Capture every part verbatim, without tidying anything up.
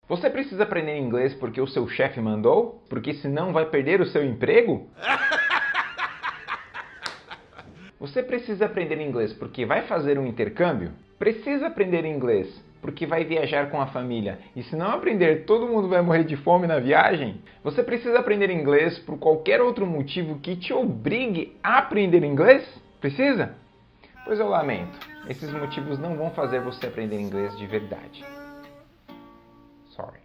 Você precisa aprender inglês porque o seu chefe mandou? Porque senão vai perder o seu emprego? Você precisa aprender inglês porque vai fazer um intercâmbio? Precisa aprender inglês porque vai viajar com a família e se não aprender todo mundo vai morrer de fome na viagem? Você precisa aprender inglês por qualquer outro motivo que te obrigue a aprender inglês? Precisa? Pois eu lamento, esses motivos não vão fazer você aprender inglês de verdade. Sorry.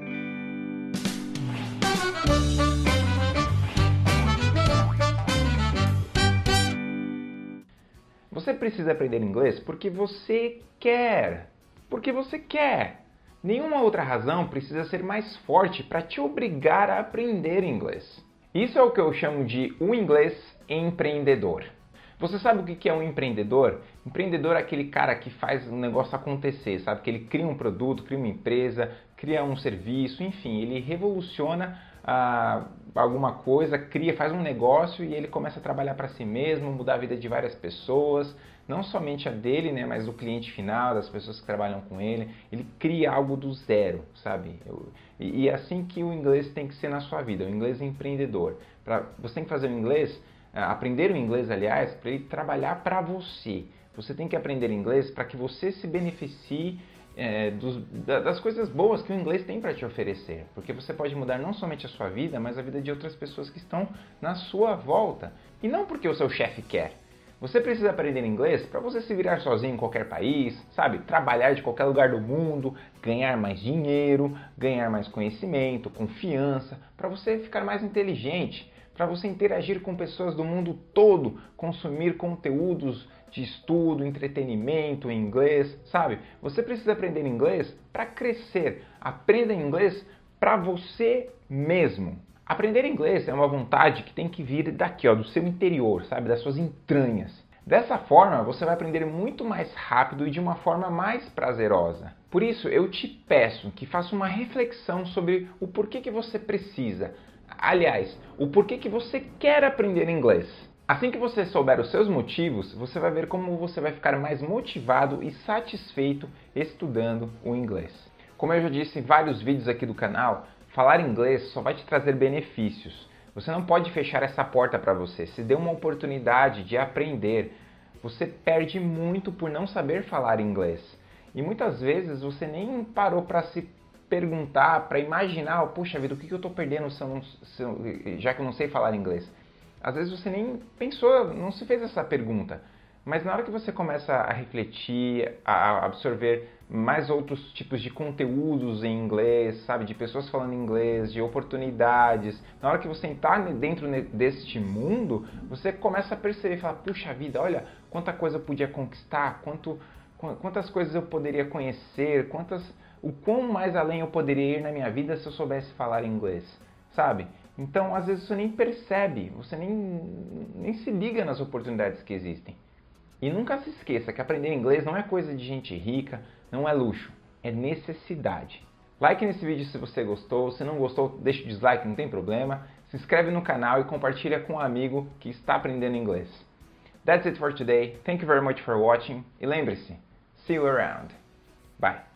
Você precisa aprender inglês porque você quer. Porque você quer. Nenhuma outra razão precisa ser mais forte para te obrigar a aprender inglês. Isso é o que eu chamo de um inglês empreendedor. Você sabe o que é um empreendedor? Empreendedor é aquele cara que faz um negócio acontecer, sabe? Que ele cria um produto, cria uma empresa, cria um serviço, enfim, ele revoluciona ah, alguma coisa, cria, faz um negócio e ele começa a trabalhar para si mesmo, mudar a vida de várias pessoas, não somente a dele, né, mas do cliente final, das pessoas que trabalham com ele. Ele cria algo do zero, sabe? Eu, e, e é assim que o inglês tem que ser na sua vida, o inglês empreendedor. Pra, você tem que fazer o inglês, aprender o inglês, aliás, para ele trabalhar para você. Você tem que aprender inglês para que você se beneficie é, dos, das coisas boas que o inglês tem para te oferecer. Porque você pode mudar não somente a sua vida, mas a vida de outras pessoas que estão na sua volta. E não porque o seu chefe quer. Você precisa aprender inglês para você se virar sozinho em qualquer país, sabe? Trabalhar de qualquer lugar do mundo, ganhar mais dinheiro, ganhar mais conhecimento, confiança, para você ficar mais inteligente, para você interagir com pessoas do mundo todo, consumir conteúdos de estudo, entretenimento em inglês, sabe? Você precisa aprender inglês para crescer. Aprenda inglês para você mesmo. Aprender inglês é uma vontade que tem que vir daqui, ó, do seu interior, sabe? Das suas entranhas. Dessa forma, você vai aprender muito mais rápido e de uma forma mais prazerosa. Por isso, eu te peço que faça uma reflexão sobre o porquê que você precisa. Aliás, o porquê que você quer aprender inglês. Assim que você souber os seus motivos, você vai ver como você vai ficar mais motivado e satisfeito estudando o inglês. Como eu já disse em vários vídeos aqui do canal, falar inglês só vai te trazer benefícios. Você não pode fechar essa porta para você. Se dê uma oportunidade de aprender, você perde muito por não saber falar inglês. E muitas vezes você nem parou para se perguntar, para imaginar, puxa vida, o que eu estou perdendo se eu não, se eu, já que eu não sei falar inglês? Às vezes você nem pensou, não se fez essa pergunta. Mas na hora que você começa a refletir, a absorver mais outros tipos de conteúdos em inglês, sabe, de pessoas falando inglês, de oportunidades, na hora que você entrar dentro deste mundo, você começa a perceber, falar, puxa vida, olha quanta coisa eu podia conquistar, quanto, quantas coisas eu poderia conhecer, quantas, o quão mais além eu poderia ir na minha vida se eu soubesse falar inglês, sabe? Então, às vezes você nem percebe, você nem, nem se liga nas oportunidades que existem. E nunca se esqueça que aprender inglês não é coisa de gente rica, não é luxo, é necessidade. Like nesse vídeo se você gostou, se não gostou, deixa o dislike, não tem problema. Se inscreve no canal e compartilha com um amigo que está aprendendo inglês. That's it for today. Thank you very much for watching. E lembre-se, see you around. Bye.